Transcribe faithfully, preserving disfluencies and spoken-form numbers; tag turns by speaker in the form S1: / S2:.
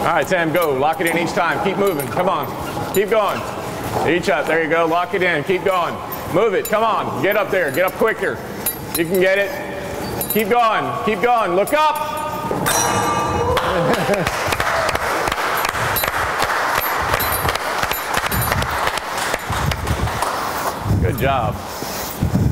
S1: All right, Sam, go. Lock it in each time. Keep moving. Come on. Keep going. Each up. There you go. Lock it in. Keep going. Move it. Come on. Get up there. Get up quicker. You can get it. Keep going. Keep going. Look up. Good job.